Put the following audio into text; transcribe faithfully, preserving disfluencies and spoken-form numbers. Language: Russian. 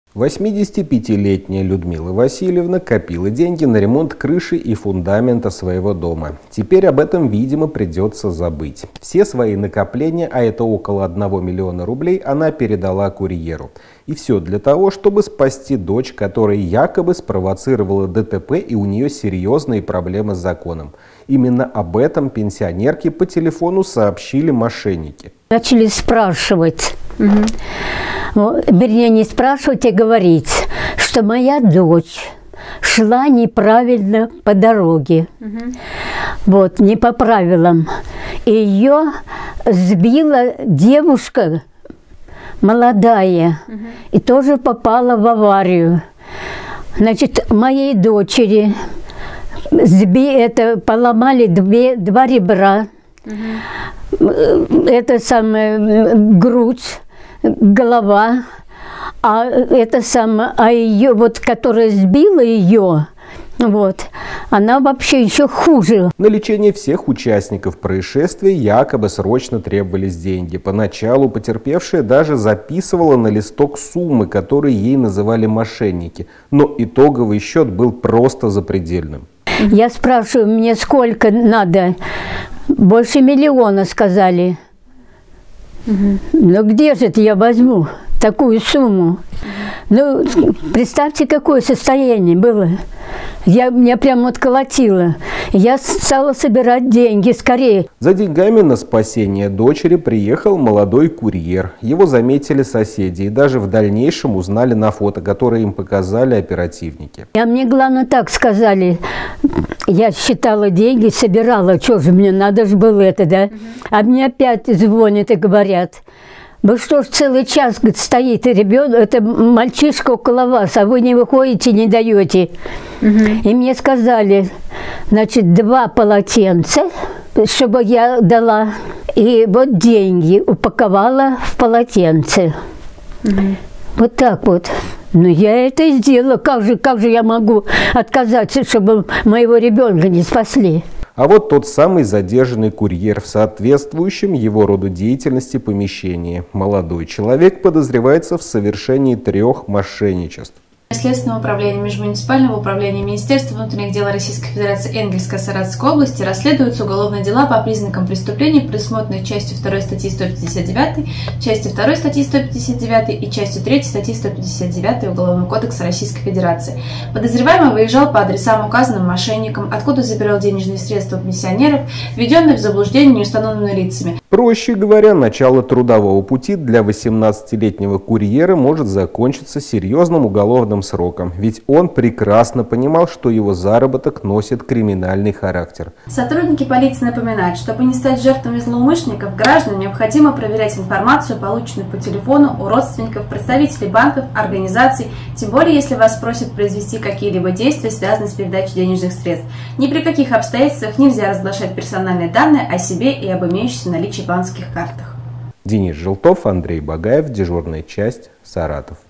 восьмидесятипятилетняя Людмила Васильевна копила деньги на ремонт крыши и фундамента своего дома. Теперь об этом, видимо, придется забыть. Все свои накопления, а это около одного миллиона рублей, она передала курьеру. И все для того, чтобы спасти дочь, которая якобы спровоцировала ДТП, и у нее серьезные проблемы с законом. Именно об этом пенсионерке по телефону сообщили мошенники. Начали спрашивать. Угу. Вернее, не спрашивать, а говорить, что моя дочь шла неправильно по дороге, угу. Вот, не по правилам. И ее сбила девушка молодая, угу. И тоже попала в аварию. Значит, моей дочери сби, это, поломали две, два ребра, угу. Это самое, грудь, голова, а это самое, а ее, вот, которая сбила ее, вот, она вообще еще хуже. На лечение всех участников происшествия якобы срочно требовались деньги. Поначалу потерпевшая даже записывала на листок суммы, которые ей называли мошенники. Но итоговый счет был просто запредельным. Я спрашиваю, мне сколько надо? Больше миллиона, сказали. Угу. Но где же это я возьму такую сумму? Ну, представьте, какое состояние было. Я, меня прямо вот колотило. Я стала собирать деньги скорее. За деньгами на спасение дочери приехал молодой курьер. Его заметили соседи и даже в дальнейшем узнали на фото, которое им показали оперативники. А мне, главное, так сказали. Я считала деньги, собирала. Что же мне надо же было это, да? Угу. А мне опять звонят и говорят: вы что ж целый час, говорит, стоит ребенок, это мальчишка около вас, а вы не выходите, не даете. Угу. И мне сказали, значит, два полотенца, чтобы я дала, и вот деньги упаковала в полотенце. Угу. Вот так вот. Ну, я это и сделала. Как же, как же я могу отказаться, чтобы моего ребенка не спасли? А вот тот самый задержанный курьер в соответствующем его роду деятельности помещении. Молодой человек подозревается в совершении трех мошенничеств. Следственного управления Межмуниципального управления Министерства внутренних дел Российской Федерации Энгельской Саратовской области расследуются уголовные дела по признакам преступлений, предусмотренных частью второй статьи сто пятьдесят девять, частью второй статьи сто пятьдесят девять и частью третьей статьи сто пятьдесят девять Уголовного кодекса Российской Федерации. Подозреваемый выезжал по адресам, указанным мошенникам, откуда забирал денежные средства пенсионеров, введенных в заблуждение неустановленными лицами. Проще говоря, начало трудового пути для восемнадцатилетнего курьера может закончиться серьезным уголовным сроком, ведь он прекрасно понимал, что его заработок носит криминальный характер. Сотрудники полиции напоминают, чтобы не стать жертвами злоумышленников, гражданам необходимо проверять информацию, полученную по телефону у родственников, представителей банков, организаций, тем более если вас просят произвести какие-либо действия, связанные с передачей денежных средств. Ни при каких обстоятельствах нельзя разглашать персональные данные о себе и об имеющихся наличии банковских картах. Денис Желтов, Андрей Багаев, дежурная часть, Саратов.